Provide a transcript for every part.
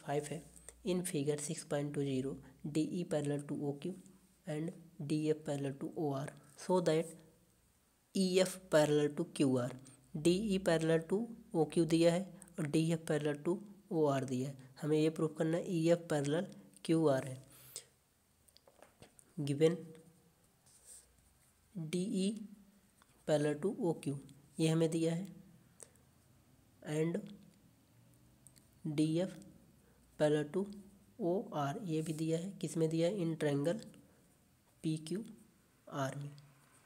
6.5 है। In figure 6.20 DE parallel to OQ and DF parallel to OR so that EF parallel to QR। DE parallel to OQ दिया है और DF parallel to OR दिया है। हमें ये proof करना है EF पैरेलल QR है। Given DE parallel to OQ ये हमें दिया है and DF parallel to OR ये भी दिया है। किस में दिया है? इन ट्रायंगल PQR में।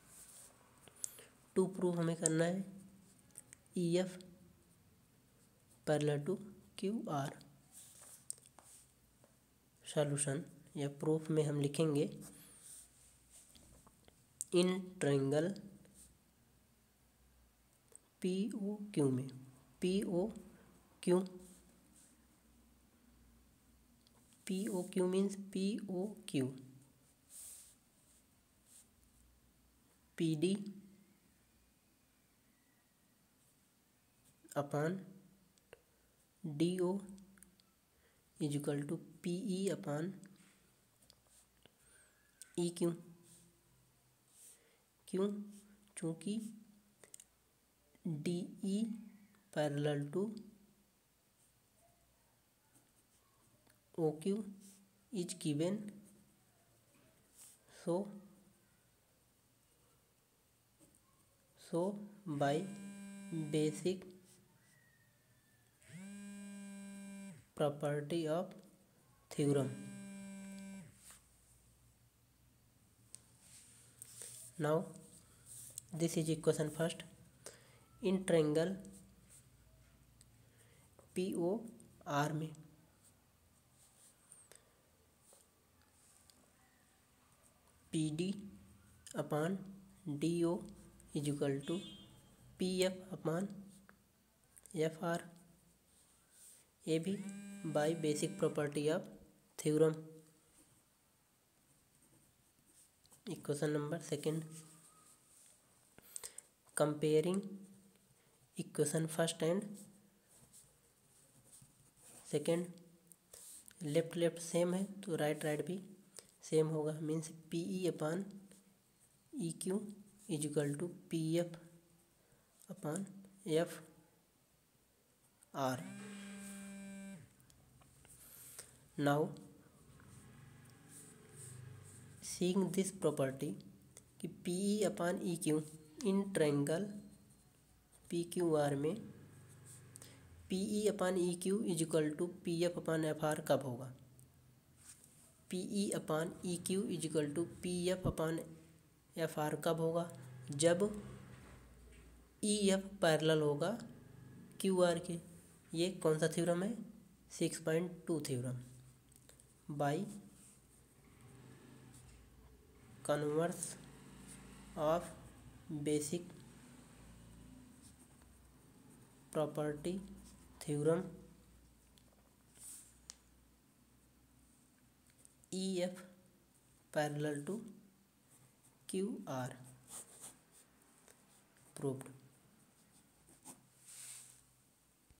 टू प्रूफ हमें करना है EF parallel to QR। Solution या प्रूफ में हम लिखेंगे इन ट्रायंगल POQ में POQ means POQ PD upon DO is equal to PE upon EQ। क्यों? चूँकि DE parallel to OQ is given so by basic property of theorem। now this is equation first। In triangle POR में PD upon DO is equal to PF upon FR। ये भी by basic property of theorem. Equation number second. Comparing equation first and second, left same है तो right भी same होगा। Means PE upon EQ is equal to PF upon FR। Now seeing this property कि PE upon EQ in triangle PQR में PE upon EQ is equal to PF upon FR कब होगा? PE upon EQ is equal to PF upon FR कब होगा? जब EF parallel होगा QR के। ये कौन सा थ्योरम है? 6.2 theorem. By converse of basic property theorem EF parallel to QR proved.